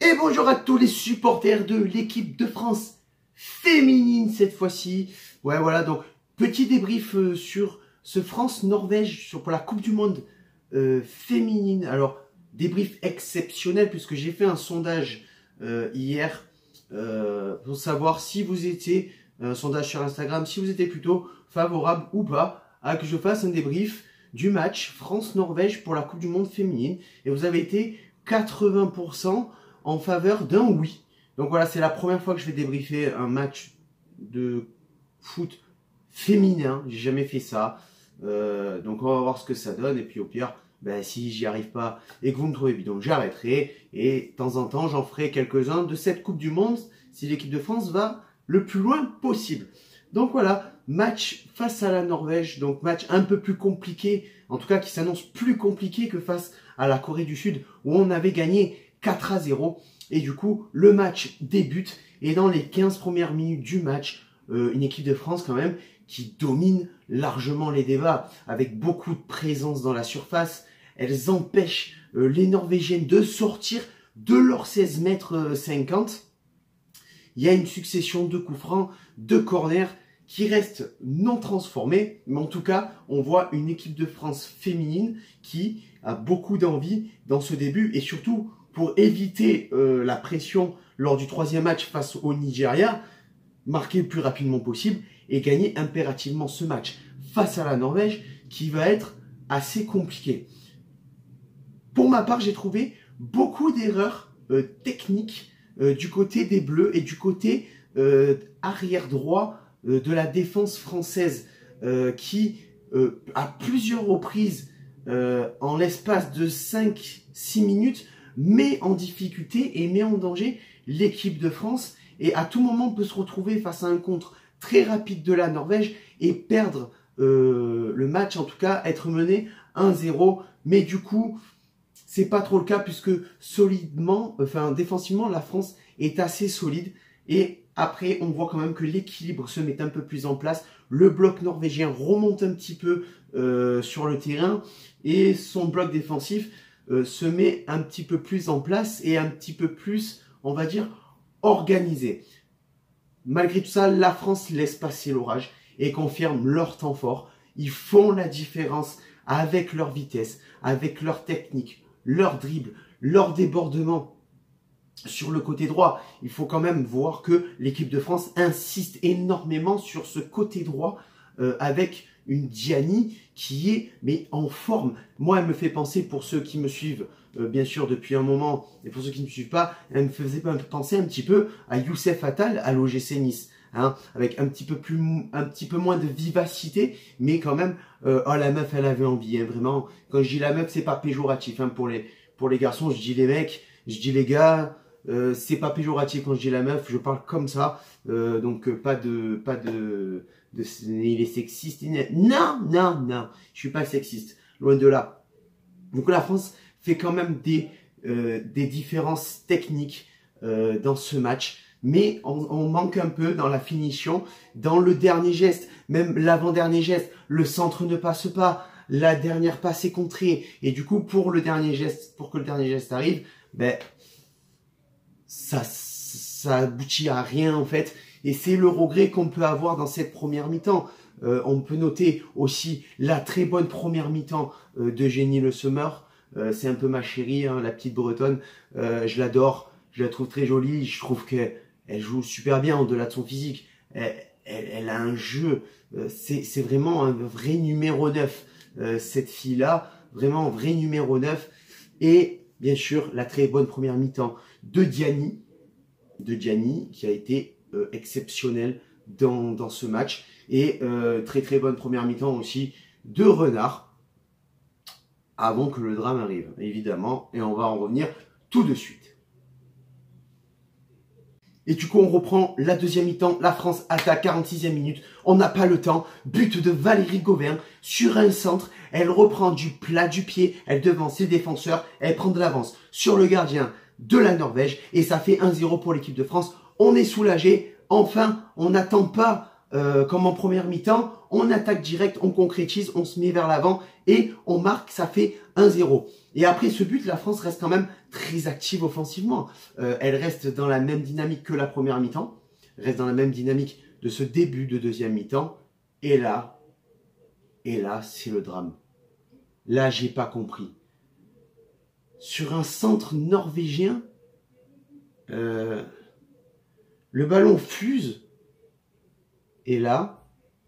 Et bonjour à tous les supporters de l'équipe de France féminine cette fois-ci. Ouais, voilà, donc petit débrief sur ce France-Norvège pour la Coupe du Monde féminine. Alors, débrief exceptionnel puisque j'ai fait un sondage hier pour savoir si vous étiez, un sondage sur Instagram, si vous étiez plutôt favorable ou pas à que je fasse un débrief du match France-Norvège pour la Coupe du Monde féminine. Et vous avez été 80% en faveur d'un oui. Donc voilà, c'est la première fois que je vais débriefer un match de foot féminin. J'ai jamais fait ça. Donc on va voir ce que ça donne. Et puis au pire, ben, si j'y arrive pas et que vous me trouvez bidon, j'arrêterai. Et de temps en temps, j'en ferai quelques-uns de cette Coupe du Monde si l'équipe de France va le plus loin possible. Donc voilà, match face à la Norvège. Donc match un peu plus compliqué. En tout cas, qui s'annonce plus compliqué que face à la Corée du Sud où on avait gagné 4-0. Et du coup, le match débute. Et dans les 15 premières minutes du match, une équipe de France quand même qui domine largement les débats avec beaucoup de présence dans la surface. Elles empêchent les Norvégiennes de sortir de leurs 16 mètres 50. Il y a une succession de coups francs, de corners qui restent non transformés. Mais en tout cas, on voit une équipe de France féminine qui a beaucoup d'envie dans ce début. Et surtout, pour éviter la pression lors du troisième match face au Nigeria, marquer le plus rapidement possible et gagner impérativement ce match face à la Norvège qui va être assez compliqué. Pour ma part, j'ai trouvé beaucoup d'erreurs techniques du côté des Bleus et du côté arrière droit de la défense française qui, à plusieurs reprises, en l'espace de 5-6 minutes, met en difficulté et met en danger l'équipe de France. Et à tout moment, on peut se retrouver face à un contre très rapide de la Norvège et perdre le match, en tout cas être mené 1-0. Mais du coup, c'est pas trop le cas puisque solidement, défensivement, la France est assez solide. Et après, on voit quand même que l'équilibre se met un peu plus en place. Le bloc norvégien remonte un petit peu sur le terrain et son bloc défensif se met un petit peu plus en place et un petit peu plus, on va dire, organisé. Malgré tout ça, la France laisse passer l'orage et confirme leur temps fort. Ils font la différence avec leur vitesse, avec leur technique, leur dribble, leur débordement sur le côté droit. Il faut quand même voir que l'équipe de France insiste énormément sur ce côté droit avec une Diani qui est en forme. Moi, elle me fait penser, pour ceux qui me suivent bien sûr depuis un moment, et pour ceux qui ne me suivent pas, elle me faisait penser un petit peu à Youssef Attal à l'OGC Nice, hein, avec un petit peu moins de vivacité, mais quand même, oh, la meuf, elle avait envie, hein, vraiment. Quand je dis la meuf, c'est pas péjoratif, hein, pour les garçons, je dis les mecs, je dis les gars, c'est pas péjoratif quand je dis la meuf, je parle comme ça, donc pas de il est sexiste, non, je suis pas sexiste, loin de là. Donc la France fait quand même des différences techniques dans ce match, mais on manque un peu dans la finition, dans le dernier geste, même l'avant-dernier geste, le centre ne passe pas, la dernière passe est contrée, et du coup pour que le dernier geste arrive, ben ça aboutit à rien en fait. Et c'est le regret qu'on peut avoir dans cette première mi-temps. On peut noter aussi la très bonne première mi-temps d'Eugénie Le Sommer. C'est un peu ma chérie, hein, la petite bretonne. Je l'adore, je la trouve très jolie. Je trouve qu'elle joue super bien au-delà de son physique. Elle a un jeu. C'est vraiment un vrai numéro 9, cette fille-là. Vraiment un vrai numéro 9. Et bien sûr, la très bonne première mi-temps de Diani qui a été exceptionnel dans ce match, et très bonne première mi-temps aussi de Renard avant que le drame arrive évidemment, et on va en revenir tout de suite. Et du coup on reprend la deuxième mi-temps. La France attaque 46e minute, on n'a pas le temps, but de Valérie Gauvin sur un centre, elle reprend du plat du pied, elle devance ses défenseurs, elle prend de l'avance sur le gardien de la Norvège et ça fait 1-0 pour l'équipe de France. On est soulagé, enfin, on n'attend pas comme en première mi-temps, on attaque direct, on concrétise, on se met vers l'avant et on marque, ça fait 1-0. Et après ce but, la France reste quand même très active offensivement. Elle reste dans la même dynamique que la première mi-temps, reste dans la même dynamique de ce début de deuxième mi-temps. Et là, c'est le drame. Là, j'ai pas compris. Sur un centre norvégien, le ballon fuse. Et là,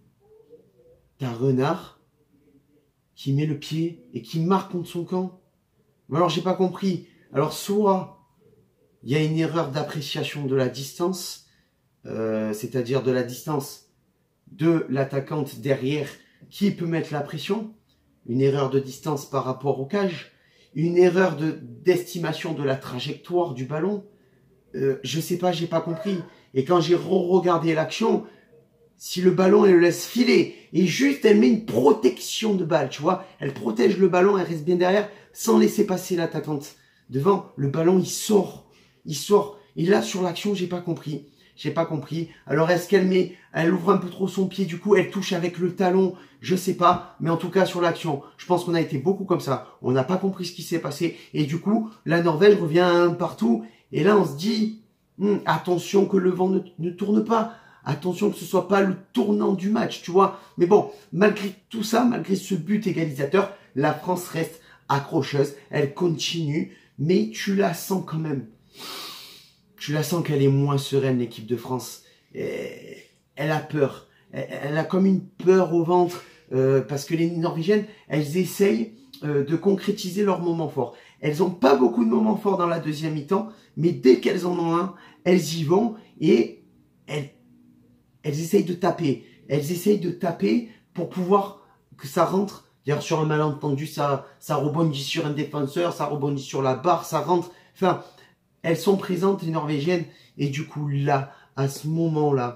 t'as Renard qui met le pied et qui marque contre son camp. Mais alors, j'ai pas compris. Alors, soit il y a une erreur d'appréciation de la distance, c'est-à-dire de la distance de l'attaquante derrière qui peut mettre la pression, une erreur de distance par rapport au cage, une erreur d'estimation de la trajectoire du ballon. Je sais pas, j'ai pas compris. Et quand j'ai regardé l'action, si le ballon, elle le laisse filer, et juste, elle met une protection de balle, tu vois, elle protège le ballon, elle reste bien derrière, sans laisser passer l'attaquante. Devant, le ballon, il sort. Et là, sur l'action, j'ai pas compris. Alors, est-ce elle ouvre un peu trop son pied, du coup, elle touche avec le talon, je sais pas. Mais en tout cas, sur l'action, je pense qu'on a été beaucoup comme ça. On n'a pas compris ce qui s'est passé. Et du coup, la Norvège revient à un partout. Et là, on se dit, attention que le vent ne tourne pas. Attention que ce soit pas le tournant du match, tu vois. Mais bon, malgré tout ça, malgré ce but égalisateur, la France reste accrocheuse. Elle continue, mais tu la sens quand même. Tu la sens qu'elle est moins sereine, l'équipe de France. Elle a peur. Elle a comme une peur au ventre parce que les Norvégiennes, elles essayent de concrétiser leurs moments forts. Elles n'ont pas beaucoup de moments forts dans la deuxième mi-temps, mais dès qu'elles en ont un, elles y vont et elles essayent de taper. Elles essayent de taper pour pouvoir que ça rentre. D'ailleurs, sur un malentendu, ça rebondit sur un défenseur, ça rebondit sur la barre, ça rentre. Enfin, elles sont présentes, les Norvégiennes. Et du coup, là, à ce moment-là,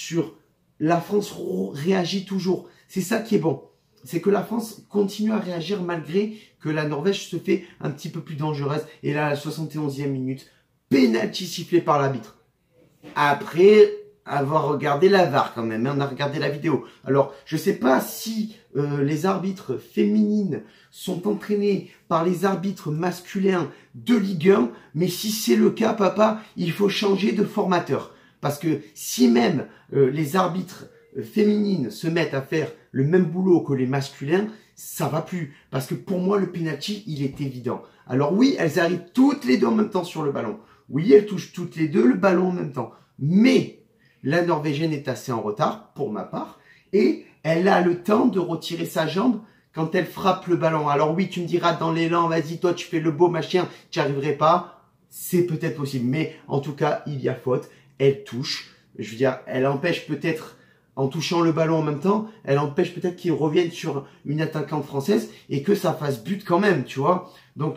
la France réagit toujours. C'est ça qui est bon. C'est que la France continue à réagir malgré que la Norvège se fait un petit peu plus dangereuse. Et là, à la 71e minute, pénalty sifflé par l'arbitre. Après avoir regardé la VAR quand même, on a regardé la vidéo. Alors, je sais pas si les arbitres féminines sont entraînés par les arbitres masculins de Ligue 1, mais si c'est le cas, papa, il faut changer de formateur. Parce que si même les arbitres féminines se mettent à faire le même boulot que les masculins, ça va plus. Parce que pour moi, le penalty, il est évident. Alors oui, elles arrivent toutes les deux en même temps sur le ballon. Oui, elles touchent toutes les deux le ballon en même temps. Mais la Norvégienne est assez en retard, pour ma part, et elle a le temps de retirer sa jambe quand elle frappe le ballon. Alors oui, tu me diras dans l'élan, vas-y, toi tu fais le beau machin, tu n'y arriverais pas. C'est peut-être possible, mais en tout cas, il y a faute. Elle touche, je veux dire, elle empêche peut-être, en touchant le ballon en même temps, elle empêche peut-être qu'il revienne sur une attaquante française et que ça fasse but quand même, tu vois. Donc,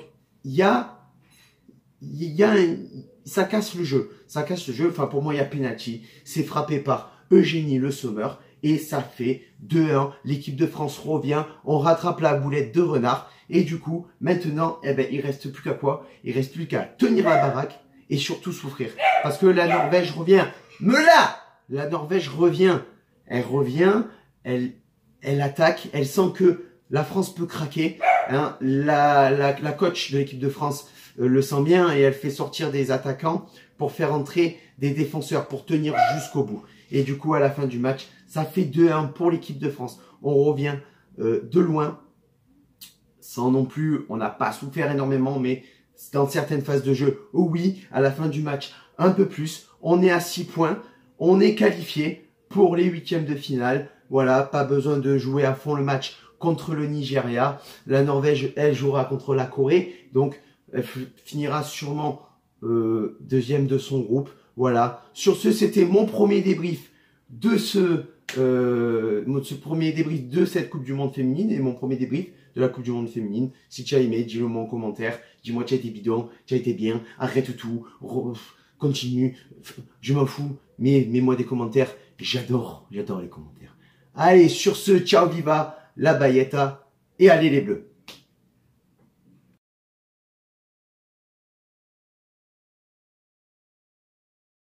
ça casse le jeu. Enfin, pour moi, il y a penalty. C'est frappé par Eugénie Le Sommer. Et ça fait 2-1. L'équipe de France revient. On rattrape la boulette de Renard. Et du coup, maintenant, il reste plus qu'à quoi? Il reste plus qu'à tenir la baraque et surtout souffrir. Parce que la Norvège revient. La Norvège revient. Elle revient. Elle attaque. Elle sent que la France peut craquer. Hein. La coach de l'équipe de France le sent bien et elle fait sortir des attaquants pour faire entrer des défenseurs pour tenir jusqu'au bout. Et du coup, à la fin du match, ça fait 2-1 pour l'équipe de France. On revient de loin, sans non plus, on n'a pas souffert énormément, mais dans certaines phases de jeu, oui, à la fin du match, un peu plus. On est à 6 points, on est qualifié pour les huitièmes de finale. Voilà, pas besoin de jouer à fond le match contre le Nigeria. La Norvège, elle jouera contre la Corée, donc elle finira sûrement deuxième de son groupe. Voilà. Sur ce, c'était mon premier débrief de ce premier débrief de cette Coupe du Monde féminine et mon premier débrief de la Coupe du Monde féminine. Si tu as aimé, dis-le moi en commentaire. Dis-moi tu as été bidon, tu as été bien, arrête tout, continue, je m'en fous, mais mets-moi des commentaires. J'adore les commentaires. Allez, sur ce, ciao viva, la Bayetta, et allez les Bleus.